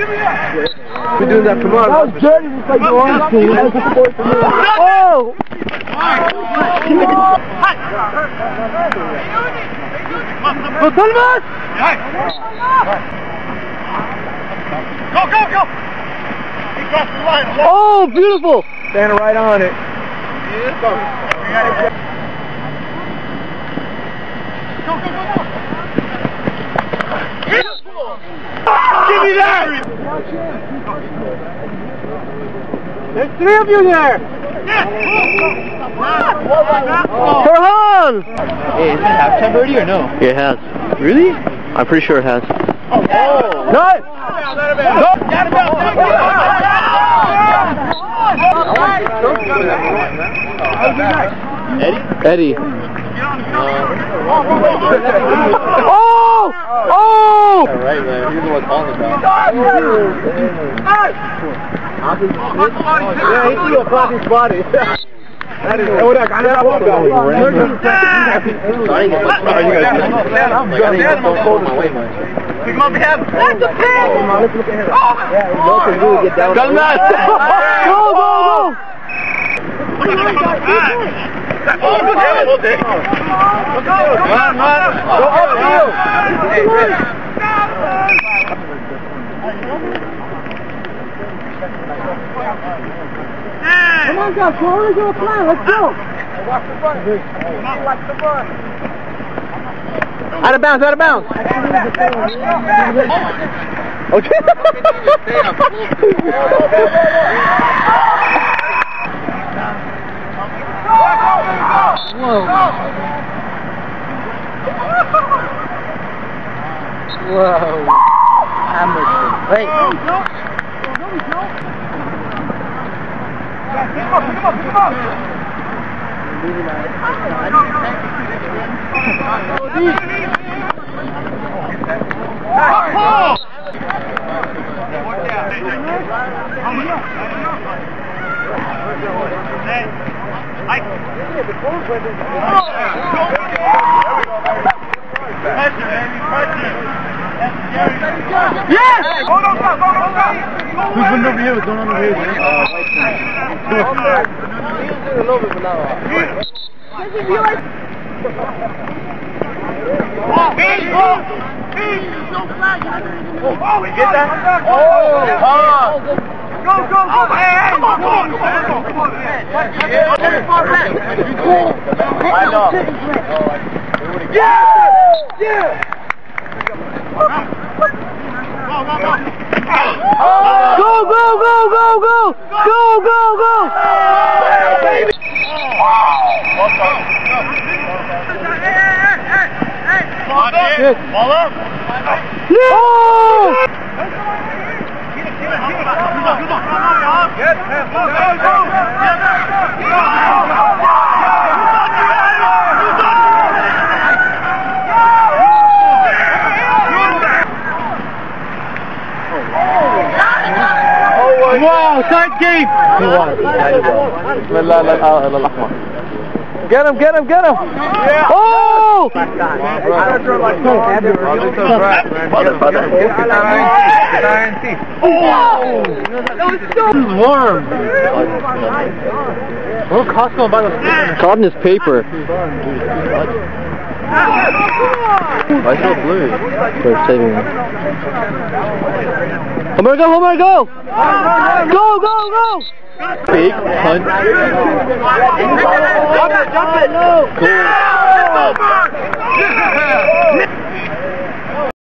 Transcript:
We're doing that tomorrow. That was dirty. It's like you're on to you. That's supposed to be. Oh! Go, Thomas! Go, go, go! Oh, beautiful! Standing right on it. Go, go, go, go! Give me that! There's three of you there! Farhan! Hey, is it halftime already or no? It has. Really? I'm pretty sure it has. Oh! Nice! Eddie? Oh! Oh! Yeah, right, man. He's the one calling about. Yeah, he threw across his body. That is. Oh, that got that one. Pick him up, him. That's a pig. Come on, let's look at him. Yeah, no can do get down. Go, go, go! Come on, guys, we're only going to play. Let's go. Watch the front. Watch the front. Out of bounds, out of bounds. Okay. Whoa. Whoa. Amr Shabaik. Come on, come on, come on. Yes! Go, go, go, go, go! Who's going over here? What's going on over here? Oh, we get that? Oh! Go, go, go! Hey, come on, come on, come on, come on! I know. Yeah! Yeah! Go, go, go, go, go! Go, go, go! Baby! Ball up! No! Wow, tight game! Get him, get him, get him! Yeah. Oh! This is warm. We're Costco by the Caught in his paper. Why is it blue? For saving him. Homer, go, Homer, go! Go, go, go! Big punch. Jump it, jump it! Cool.